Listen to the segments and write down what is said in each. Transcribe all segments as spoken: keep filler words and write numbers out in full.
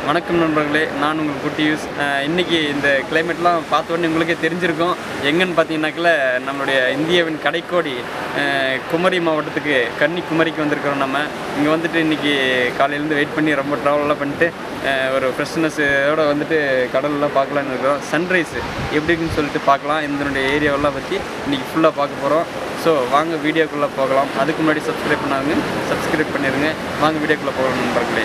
வணக்கம் நண்பர்களே, நான் உங்கள் குட்டி யூஸ். இன்றைக்கி இந்த கிளைமேட்லாம் பார்த்த உடனே உங்களுக்கே தெரிஞ்சிருக்கும். எங்கன்னு பார்த்தீங்கன்னாக்கில் நம்மளுடைய இந்தியாவின் கடைக்கோடி குமரி மாவட்டத்துக்கு கன்னிக்குமரிக்கு வந்திருக்கிறோம். நம்ம இங்கே வந்துட்டு இன்றைக்கி காலையிலேருந்து வெயிட் பண்ணி ரொம்ப ட்ராவலெலாம் பண்ணிட்டு ஒரு ஃப்ரெஷ்னஸோடு வந்துட்டு கடலெலாம் பார்க்கலான்னு இருக்கிறோம். சன்ரைஸ் எப்படி இருக்குன்னு சொல்லிட்டு பார்க்கலாம். இதனுடைய ஏரியாவெல்லாம் பற்றி இன்றைக்கி ஃபுல்லாக பார்க்க போகிறோம். ஸோ வாங்க வீடியோக்குள்ளே போகலாம். அதுக்கு முன்னாடி சப்ஸ்கிரைப் பண்ணாங்க, சப்ஸ்கிரைப் பண்ணிடுங்க. வாங்க வீடியோக்குள்ளே போகலாம் நண்பர்களே.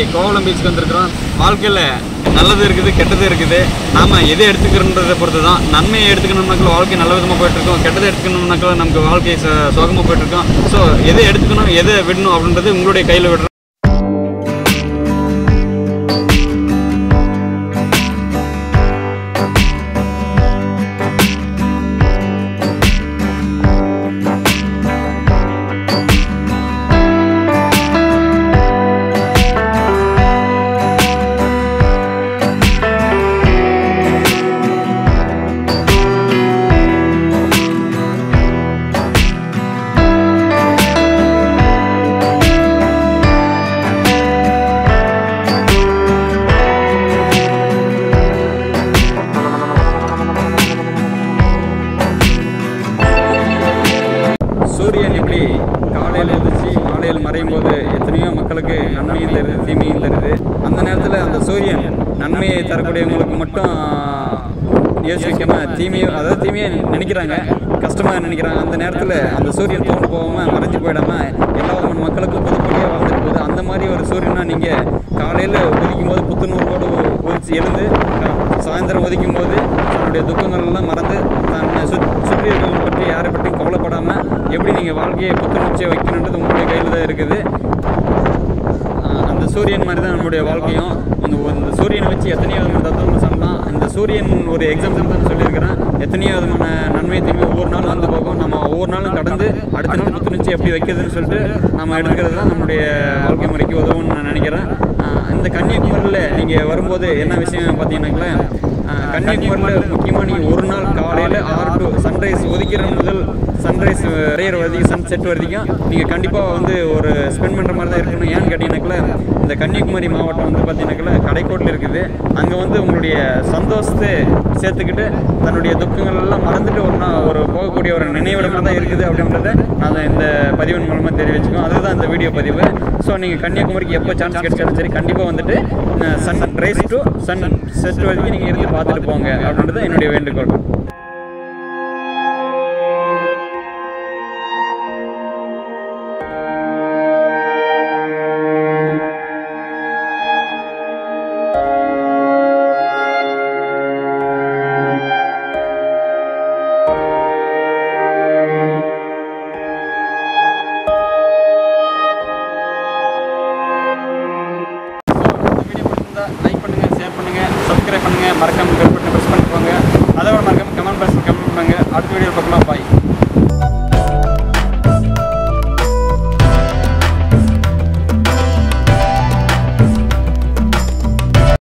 கோவளம் பீச்சுக்கு வந்திருக்கிறோம். வாழ்க்கையில் நல்லது இருக்குது, கெட்டது இருக்குது. நாம் எதை எடுத்துக்கிறோன்றதை பொறுத்து தான். நன்மையை எடுத்துக்கணும்னாக்கள் வாழ்க்கை நல்ல விதமாக போயிட்டுருக்கோம், கெட்டதை எடுத்துக்கணும்னாக்கள் நமக்கு வாழ்க்கை சோகமாக போயிட்டுருக்கோம். ஸோ எதை எடுத்துக்கணும், எதை விடணும் அப்படின்றது உங்களுடைய கையில் விடுறோம். சூரியன் இப்படி காலையில் எழுந்திரிச்சு மாலையில் மறையும் போது எத்தனையோ மக்களுக்கு நன்மையும் தருது, தீமையும் தருது. அந்த நேரத்தில் அந்த சூரியன் நன்மையை தரக்கூடியவங்களுக்கு மட்டும் யோசிக்காமல் தீமையை, அதாவது தீமையை நினைக்கிறாங்க, கஷ்டமாக நினைக்கிறாங்க. அந்த நேரத்தில் அந்த சூரியன் தோண்டு போகாமல் மறைஞ்சு போயிடாமல் எல்லா விதமான மக்களுக்கும் புதுப்படியாக வாழ்ந்துட்டு போகுது. அந்த மாதிரி ஒரு சூரியனாக நீங்கள் காலையில் உதிக்கும் போது புத்துணர்வோடு உதிச்சு எழுந்து சாயந்தரம் ஒதிக்கும் போது தன்னுடைய துக்கங்கள்லாம் மறந்து தன்னை சுத் சுற்றி இருக்கிறவங்க பற்றி யாரை பற்றியும் கவலைப்படாமல் எப்படி நீங்கள் வாழ்க்கையை புத்துணர்ச்சியை வைக்கணுன்றது உங்களுடைய கையில் தான் இருக்குது. அந்த சூரியன் மாதிரி தான் நம்மளுடைய வாழ்க்கையும். இந்த இந்த சூரியனை வச்சு எத்தனையோ விதமான தத்துவங்கள் சொல்லலாம். இந்த சூரியன் ஒரு எக்ஸாம்பிள் தான் சொல்லியிருக்கிறேன். எத்தனையோ விதமான நன்மை தீமை ஒவ்வொரு நாளும் வந்து போகும். நம்ம ஒவ்வொரு நாளும் கடந்து அடுத்த நாள் புத்துணர்ச்சி எப்படி வைக்கிறதுன்னு சொல்லிட்டு நம்ம எடுக்கிறது தான் நம்மளுடைய வாழ்க்கை முறைக்கு உதவும்னு நான் நினைக்கிறேன். இந்த கன்னியாகுமரியில் நீங்கள் வரும்போது என்ன விஷயம் பார்த்தீங்கன்னாங்களே, கன்னியாகுமரியில் முக்கியமாக நீங்கள் ஒரு நாள் காலையில் ஆறு டு சன்ரைஸ் ஒதுக்கிற முதல் சன்ரைஸ் வரைகிற வரைக்கும் சன் செட் வரைக்கும் நீங்கள் கண்டிப்பாக வந்து ஒரு ஸ்பெண்ட் பண்ணுற மாதிரி தான் இருக்கணும். ஏன்னு கேட்டிங்கனாக்கல இந்த கன்னியாகுமரி மாவட்டம் வந்து பார்த்தீங்கன்னாக்கல கடைக்கோட்டில் இருக்குது. அங்கே வந்து உங்களுடைய சந்தோஷத்தை சேர்த்துக்கிட்டு தன்னுடைய துக்கங்கள் எல்லாம் மறந்துட்டு ஒரு நாள் ஒரு போகக்கூடிய ஒரு நினைவிடமாக தான் இருக்குது அப்படின்றத நான் இந்த பதிவின் மூலமாக தெரிவிச்சுக்கோம். அதுதான் இந்த வீடியோ பதிவு. ஸோ நீங்கள் கன்னியாகுமரிக்கு எப்போ சான்ஸ் கிடைச்சாலும் சரி கண்டிப்பாக வந்துட்டு sunrise to sunset வரைக்கும் நீங்கள் இருந்து பார்த்துட்டு போங்க அப்படின்றது என்னுடைய வேண்டுகோள். லைக் பண்ணுங்கள், ஷேர் பண்ணுங்கள், சப்ஸ்கிரைப் பண்ணுங்கள், மறக்காமல் பெல் பட்டனை ப்ரெஸ் பண்ணிட்டு போங்க. அதோட மறக்காமல் கமெண்ட் பாக்ஸில் கமெண்ட் பண்ணுங்கள். அடுத்த வீடியோ பார்க்கலாம். பாய்.